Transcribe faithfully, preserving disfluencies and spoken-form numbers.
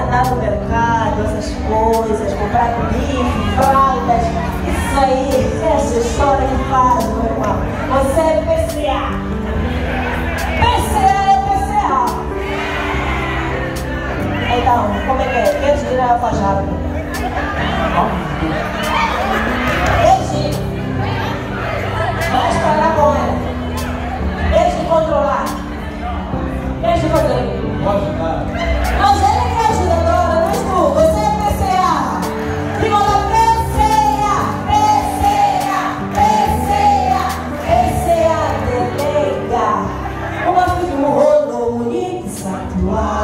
andar no mercado, essas coisas, comprar bife, fraldas, isso aí, essa história que faz, meu irmão. Você é P C A. P C A é P C A. Então, como é que é? Quem te dirá a fachada? Eles vai esperar com ela. Eles te controlar. Eles te fazer. Mas ele que ajuda agora, não és tu. Você é P C A. Diga lá, P C A, P C A, P C A, P C A delega. Uma figura no bonito satuar.